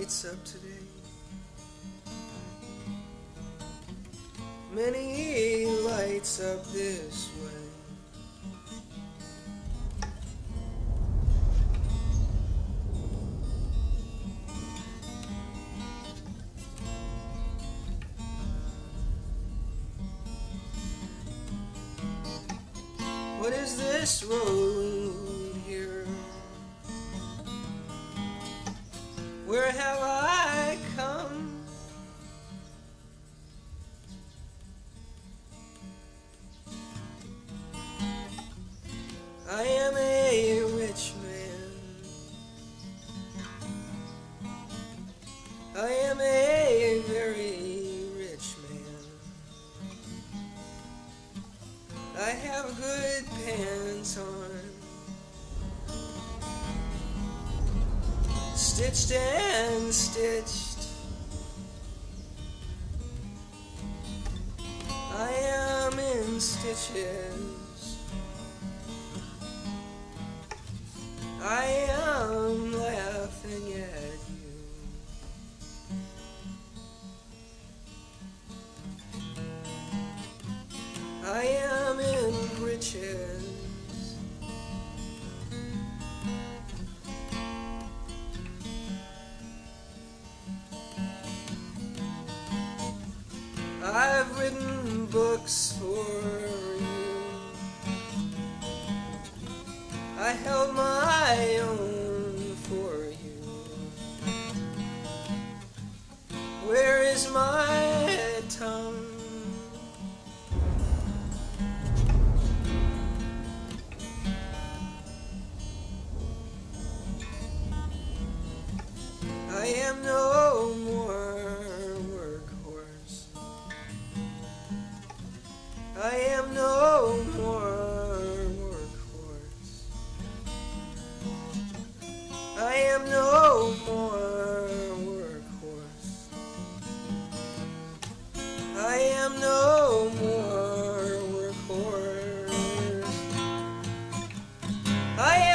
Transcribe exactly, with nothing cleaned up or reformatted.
lights up today. Many lights up this way. What is this road here? Where have I come? I am a rich man. I am a very rich man. I have good pants on, stitched and stitched. I am in stitches. I am laughing at you. I am in breeches. I've written books for you. I held my own for you. Where is my tongue? I am no more workhorse. I am no more workhorse. I am no more workhorse. I am no more workhorse. I